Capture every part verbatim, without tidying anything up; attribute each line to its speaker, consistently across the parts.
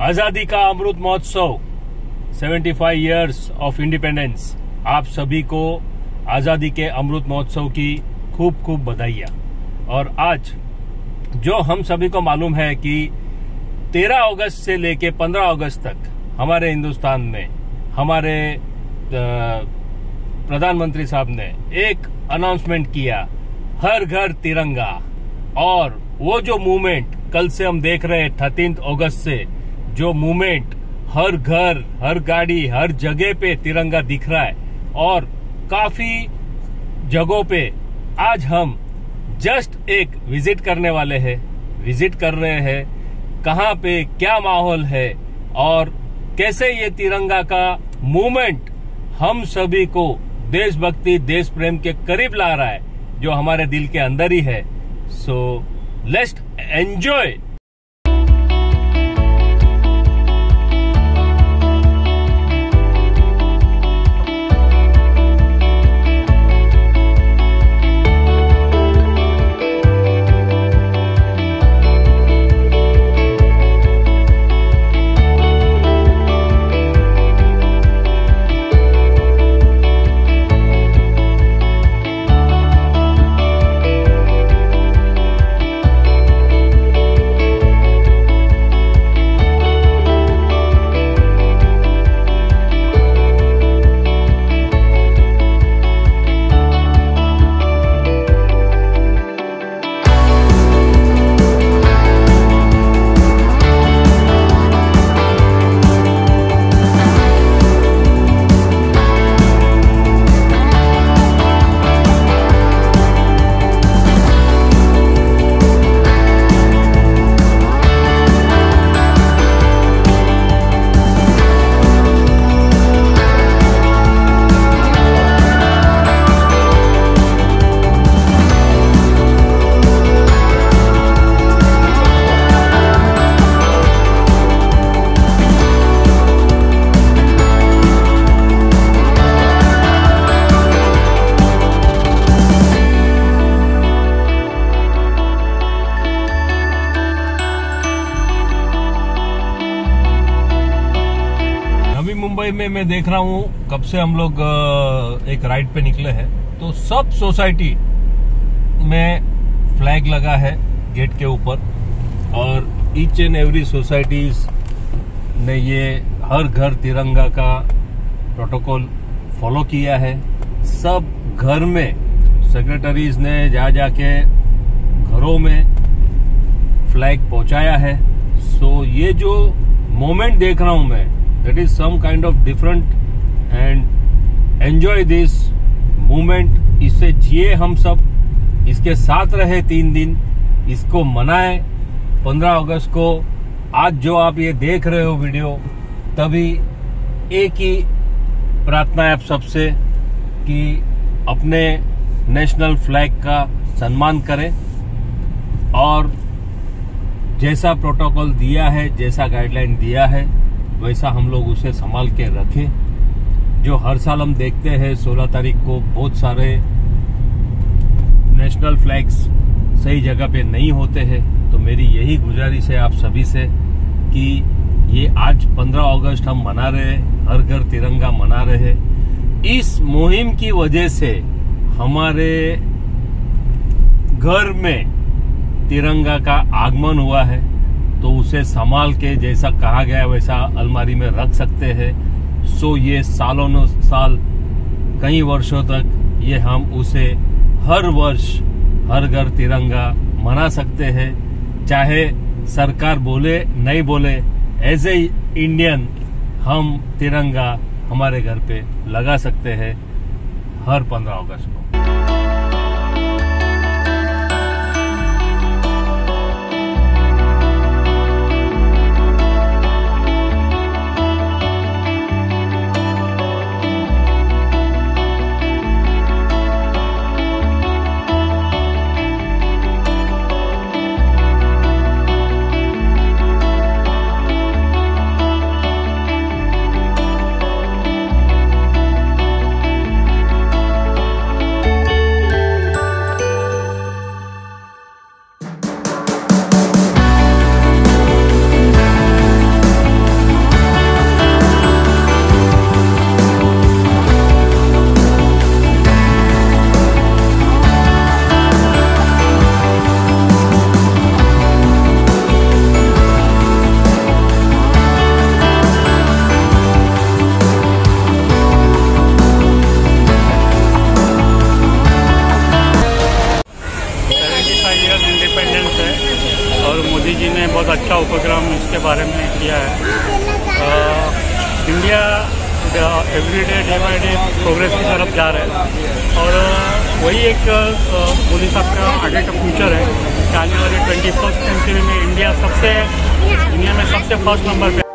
Speaker 1: आजादी का अमृत महोत्सव, पचहत्तर इयर्स ऑफ इंडिपेंडेंस। आप सभी को आजादी के अमृत महोत्सव की खूब खूब बधाइयां। और आज जो हम सभी को मालूम है कि तेरह अगस्त से लेके पंद्रह अगस्त तक हमारे हिंदुस्तान में हमारे प्रधानमंत्री साहब ने एक अनाउंसमेंट किया, हर घर तिरंगा। और वो जो मूवमेंट कल से हम देख रहे हैं, थर्टीन अगस्त से जो मूवमेंट, हर घर, हर गाड़ी, हर जगह पे तिरंगा दिख रहा है। और काफी जगहों पे आज हम जस्ट एक विजिट करने वाले हैं, विजिट कर रहे हैं कहां पे क्या माहौल है और कैसे ये तिरंगा का मूवमेंट हम सभी को देशभक्ति, देश प्रेम के करीब ला रहा है, जो हमारे दिल के अंदर ही है। So let's enjoy. मुंबई में मैं देख रहा हूँ कब से हम लोग एक राइड पे निकले हैं, तो सब सोसाइटी में फ्लैग लगा है गेट के ऊपर। और ईच एंड एवरी सोसाइटीज ने ये हर घर तिरंगा का प्रोटोकॉल फॉलो किया है। सब घर में सेक्रेटरीज ने जा जाके घरों में फ्लैग पहुंचाया है। सो ये जो मोमेंट देख रहा हूं मैं, that is some kind of different and enjoy this movement। इसे जिए हम सब, इसके साथ रहे तीन दिन, इसको मनाए। पंद्रह अगस्त को आज जो आप ये देख रहे हो वीडियो, तभी एक ही प्रार्थना है आप सबसे कि अपने नेशनल फ्लैग का सम्मान करें और जैसा प्रोटोकॉल दिया है, जैसा गाइडलाइन दिया है, वैसा हम लोग उसे संभाल के रखें। जो हर साल हम देखते हैं सोलह तारीख को बहुत सारे नेशनल फ्लैग्स सही जगह पे नहीं होते हैं। तो मेरी यही गुजारिश है आप सभी से कि ये आज पंद्रह अगस्त हम मना रहे हैं, हर घर तिरंगा मना रहे हैं। इस मुहिम की वजह से हमारे घर में तिरंगा का आगमन हुआ है, तो उसे संभाल के जैसा कहा गया वैसा अलमारी में रख सकते हैं। सो ये सालों साल, कई वर्षों तक ये हम उसे हर वर्ष हर घर तिरंगा मना सकते हैं। चाहे सरकार बोले नहीं बोले, एज ए इंडियन हम तिरंगा हमारे घर पे लगा सकते हैं हर पंद्रह अगस्त को।
Speaker 2: अच्छा उपक्रम इसके बारे में किया है। आ, India every day day by day progress की तरफ जा रहा है और वही एक मोदी साहब का आगे का फ्यूचर है कि आने वाली ट्वेंटी फर्स्ट सेंचुरी में इंडिया सबसे दुनिया में सबसे फर्स्ट नंबर पे।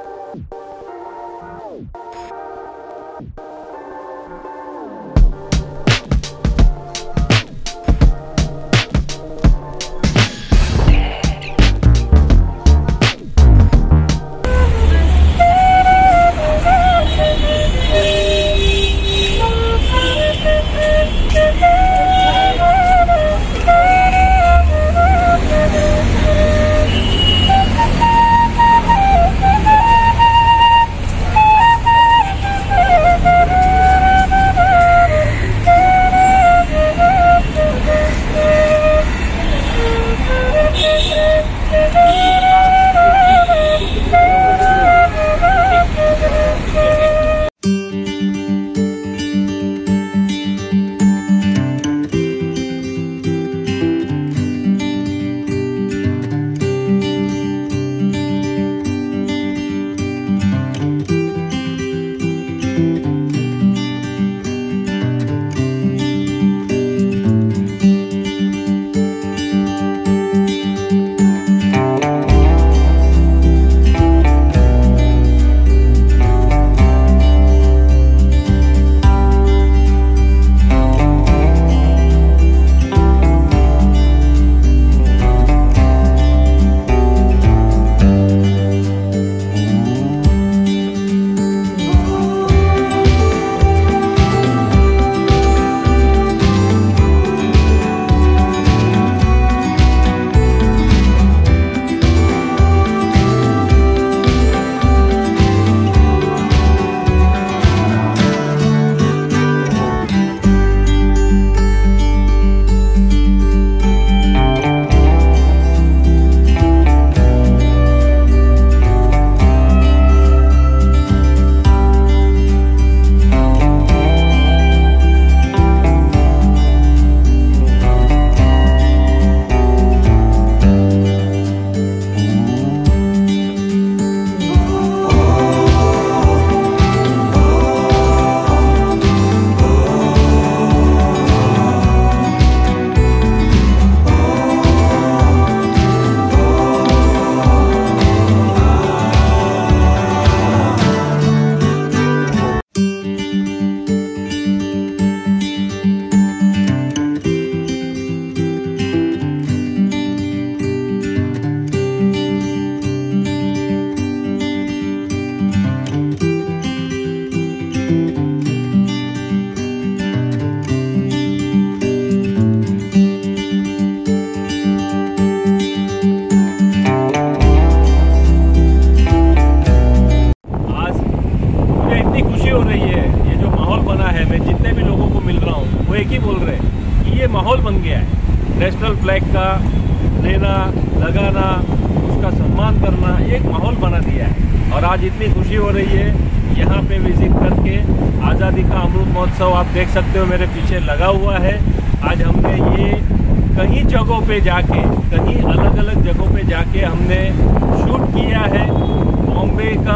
Speaker 1: माहौल बन गया है। नेशनल फ्लैग का लेना लगाना, उसका सम्मान करना, एक माहौल बना दिया है। और आज इतनी खुशी हो रही है यहाँ पे विजिट करके। आज़ादी का अमृत महोत्सव आप देख सकते हो मेरे पीछे लगा हुआ है। आज हमने ये कई जगहों पे जाके, कई अलग अलग जगहों पे जाके हमने शूट किया है। बॉम्बे का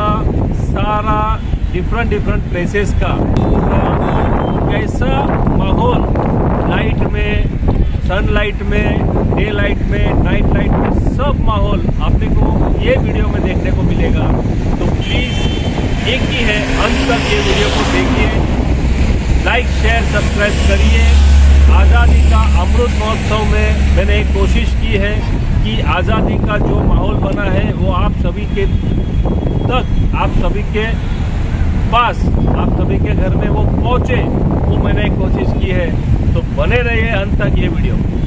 Speaker 1: सारा डिफरेंट डिफरेंट प्लेसेस का कैसा माहौल, लाइट में, सनलाइट में, डे लाइट में, नाइट लाइट में, सब माहौल आपने को ये वीडियो में देखने को मिलेगा। तो प्लीज़ एक ही है, अंत तक ये वीडियो को देखिए, लाइक शेयर सब्सक्राइब करिए। आज़ादी का अमृत महोत्सव में मैंने एक कोशिश की है कि आज़ादी का जो माहौल बना है वो आप सभी के तक, आप सभी के पास, आप सभी के घर में वो पहुँचे, वो मैंने एक कोशिश की है। तो बने रहिए अंत तक ये वीडियो।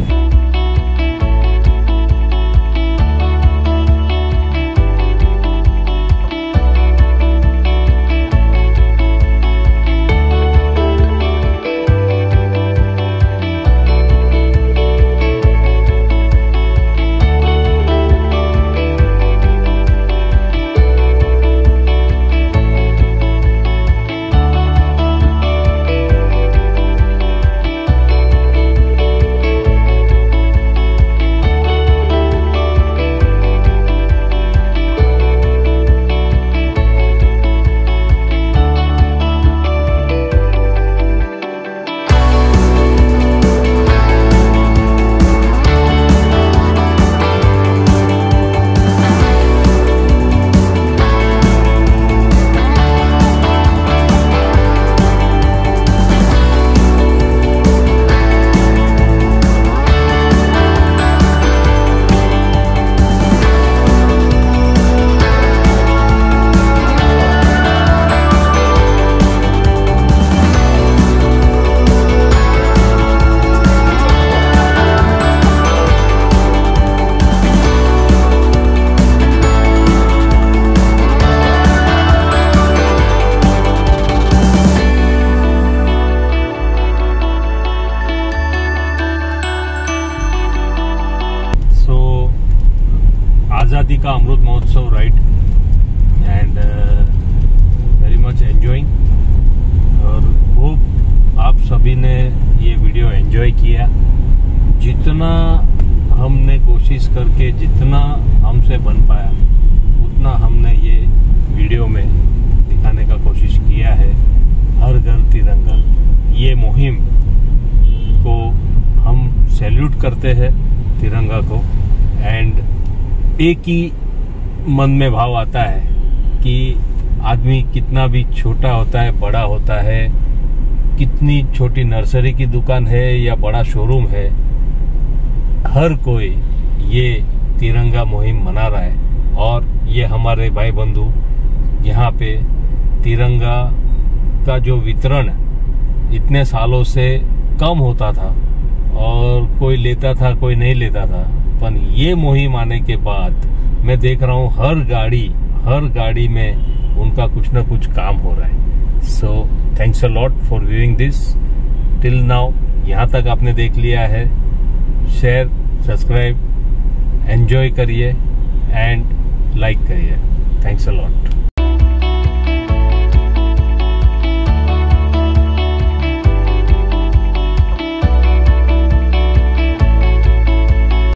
Speaker 1: का Amrit Mahotsav ride and very much enjoying, और होप आप सभी ने ये वीडियो एंजॉय किया। जितना हमने कोशिश करके, जितना हमसे बन पाया, उतना हमने ये वीडियो में दिखाने का कोशिश किया है। हर घर तिरंगा, ये मुहिम को हम सैल्यूट करते हैं, तिरंगा को। एंड एक ही मन में भाव आता है कि आदमी कितना भी छोटा होता है, बड़ा होता है, कितनी छोटी नर्सरी की दुकान है या बड़ा शोरूम है, हर कोई ये तिरंगा मुहिम मना रहा है। और ये हमारे भाई बंधु यहाँ पे तिरंगा का जो वितरण इतने सालों से कम होता था और कोई लेता था, कोई नहीं लेता था, पर ये मुहिम आने के बाद मैं देख रहा हूँ हर गाड़ी हर गाड़ी में उनका कुछ ना कुछ काम हो रहा है। So thanks a lot for viewing this till now. यहाँ तक आपने देख लिया है, शेयर, सब्सक्राइब, एंजॉय करिए एंड लाइक करिए। Thanks a lot.